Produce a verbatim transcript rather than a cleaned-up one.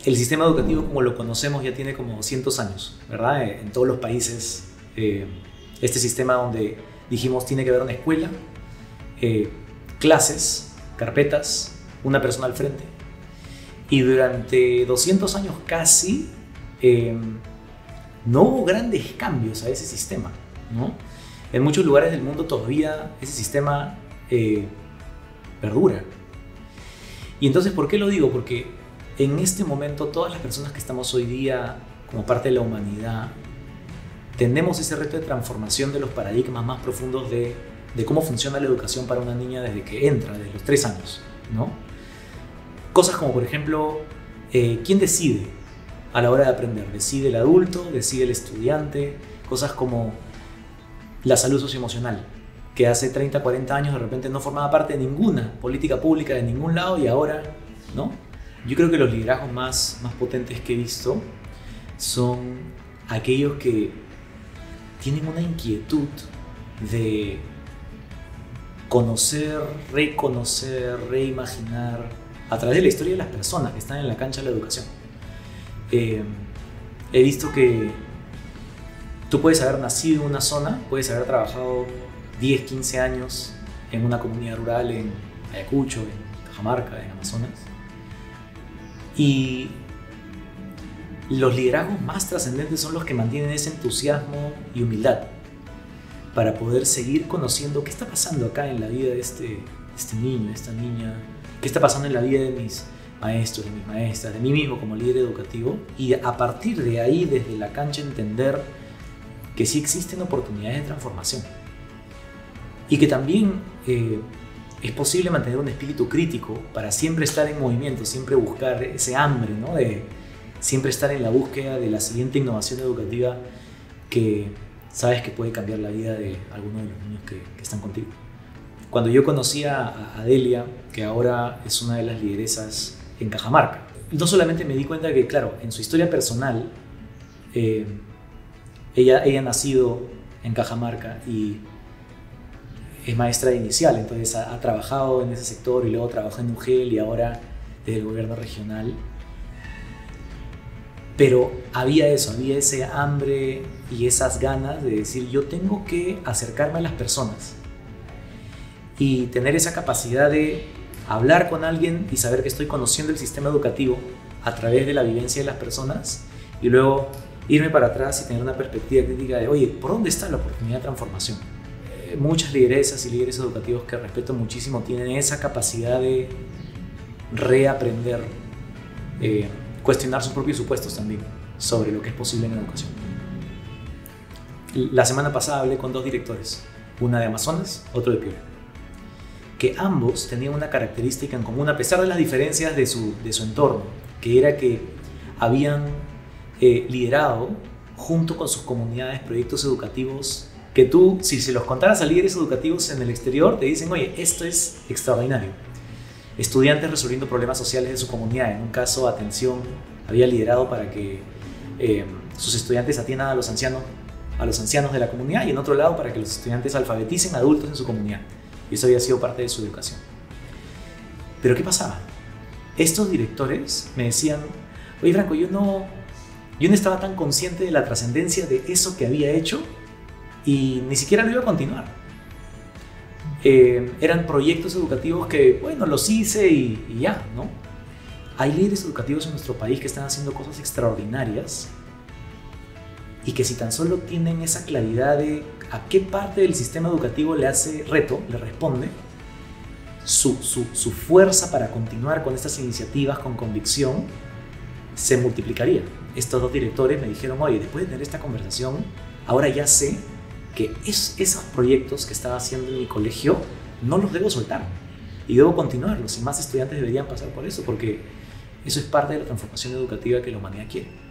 el sistema educativo como lo conocemos ya tiene como doscientos años, ¿verdad? En todos los países, eh, este sistema donde dijimos tiene que haber una escuela, eh, clases, carpetas, una persona al frente. Y durante doscientos años casi eh, no hubo grandes cambios a ese sistema, ¿no? En muchos lugares del mundo todavía ese sistema eh, perdura. Y entonces, ¿por qué lo digo? Porque en este momento todas las personas que estamos hoy día como parte de la humanidad tenemos ese reto de transformación de los paradigmas más profundos de, de cómo funciona la educación para una niña desde que entra, desde los tres años, ¿no? Cosas como, por ejemplo, eh, ¿quién decide a la hora de aprender? ¿Decide el adulto? ¿Decide el estudiante? Cosas como la salud socioemocional, que hace treinta, cuarenta años de repente no formaba parte de ninguna política pública de ningún lado y ahora, ¿no? Yo creo que los liderazgos más, más potentes que he visto son aquellos que tienen una inquietud de conocer, reconocer, reimaginar a través de la historia de las personas que están en la cancha de la educación. Eh, he visto que tú puedes haber nacido en una zona, puedes haber trabajado diez, quince años en una comunidad rural en Ayacucho, en Cajamarca, en Amazonas, y los liderazgos más trascendentes son los que mantienen ese entusiasmo y humildad para poder seguir conociendo qué está pasando acá en la vida de este, este niño, de esta niña, qué está pasando en la vida de mis maestros, de mis maestras, de mí mismo como líder educativo, y a partir de ahí, desde la cancha, entender que sí existen oportunidades de transformación y que también eh, es posible mantener un espíritu crítico para siempre estar en movimiento, siempre buscar ese hambre, ¿no? De siempre estar en la búsqueda de la siguiente innovación educativa que sabes que puede cambiar la vida de algunos de los niños que, que están contigo. Cuando yo conocí a, a Delia, que ahora es una de las lideresas en Cajamarca, no solamente me di cuenta que, claro, en su historia personal, eh, ella, ella ha nacido en Cajamarca y es maestra inicial, entonces ha, ha trabajado en ese sector y luego trabajó en U G E L y ahora desde el gobierno regional. Pero había eso, había ese hambre y esas ganas de decir yo tengo que acercarme a las personas y tener esa capacidad de hablar con alguien y saber que estoy conociendo el sistema educativo a través de la vivencia de las personas y luego irme para atrás y tener una perspectiva crítica de oye, ¿por dónde está la oportunidad de transformación? Eh, muchas lideresas y líderes educativos que respeto muchísimo tienen esa capacidad de reaprender, eh, cuestionar sus propios supuestos también sobre lo que es posible en la educación. La semana pasada hablé con dos directores, una de Amazonas, otro de Piura, que ambos tenían una característica en común a pesar de las diferencias de su, de su entorno, que era que habían eh, liderado junto con sus comunidades proyectos educativos que tú, si se los contaras a líderes educativos en el exterior, te dicen, oye, esto es extraordinario. Estudiantes resolviendo problemas sociales de su comunidad. En un caso, atención, había liderado para que eh, sus estudiantes atiendan a los ancianos, a los ancianos de la comunidad, y en otro lado para que los estudiantes alfabeticen adultos en su comunidad. Y eso había sido parte de su educación. Pero ¿qué pasaba? Estos directores me decían, oye Franco, yo no, yo no estaba tan consciente de la trascendencia de eso que había hecho y ni siquiera lo iba a continuar. Eh, eran proyectos educativos que, bueno, los hice y, y ya, ¿no? Hay líderes educativos en nuestro país que están haciendo cosas extraordinarias y que si tan solo tienen esa claridad de a qué parte del sistema educativo le hace reto, le responde, su, su, su fuerza para continuar con estas iniciativas con convicción se multiplicaría. Estos dos directores me dijeron, oye, después de tener esta conversación, ahora ya sé que es, esos proyectos que estaba haciendo en mi colegio no los debo soltar y debo continuarlos y más estudiantes deberían pasar por eso porque eso es parte de la transformación educativa que la humanidad quiere.